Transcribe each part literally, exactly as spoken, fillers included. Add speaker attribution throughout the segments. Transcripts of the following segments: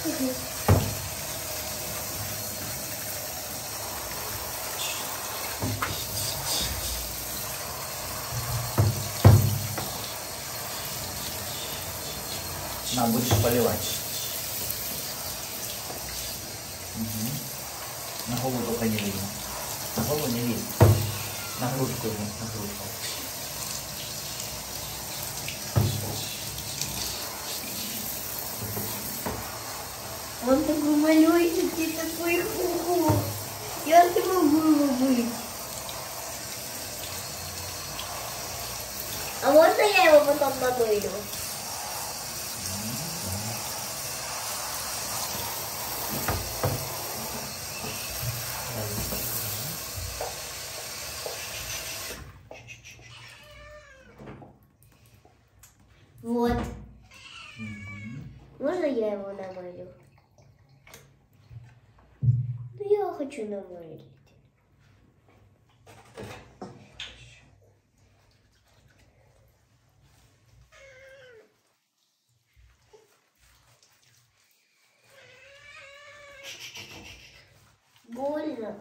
Speaker 1: Нам будешь поливать. Угу. На голову только не видно. На голову не видно. На грудку ему, на грудку.
Speaker 2: Он такой малюсенький, такой ху-ху. Я не могу его быть. А можно я его потом намылю? Вот. Угу. Можно я его намылю? Ну я хочу намылить. Больно.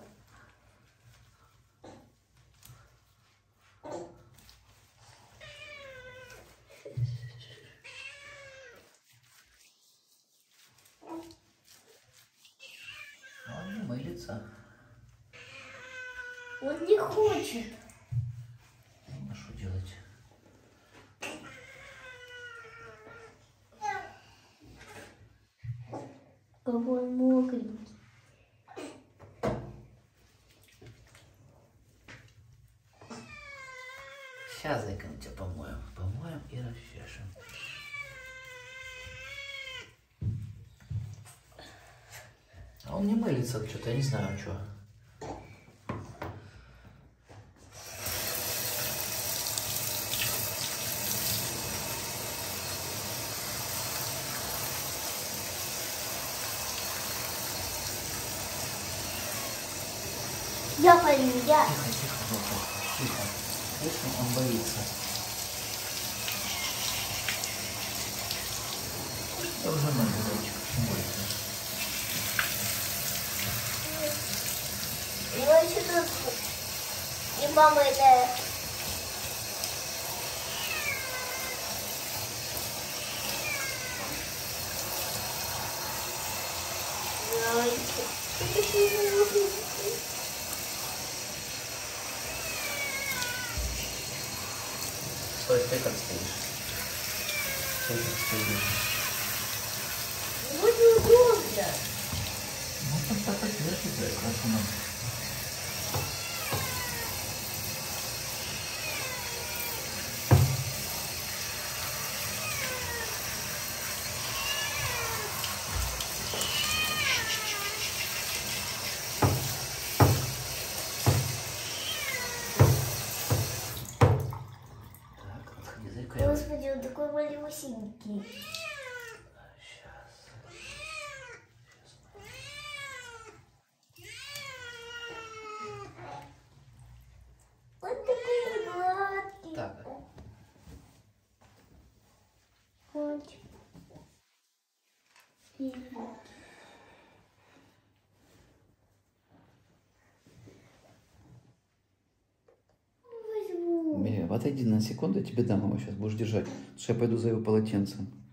Speaker 1: Он не мылится.
Speaker 2: Он не хочет.
Speaker 1: А что делать?
Speaker 2: Какой мокренький.
Speaker 1: Сейчас, зайка, мы тебя помоем. Помоем и расчешем. А он не мылится, что-то, я не знаю, что.
Speaker 2: Я пойду, я.
Speaker 1: Тихо, тихо, тихо, тихо. Слышно, он боится. Я уже мою дочку, не бойся.
Speaker 2: Его еще тут и мама это...
Speaker 1: Стой, ты как стоишь? Стой, как стоишь?
Speaker 2: Ну, неудобно.
Speaker 1: Ну, так так держи, да, красиво.
Speaker 2: Господи, он такой малюсенький.
Speaker 1: Сейчас.
Speaker 2: Он такой гладкий.
Speaker 1: Так.
Speaker 2: Котик.
Speaker 1: Мия, отойди на секунду, я тебе дам его сейчас, будешь держать. Потому что я пойду за его полотенцем.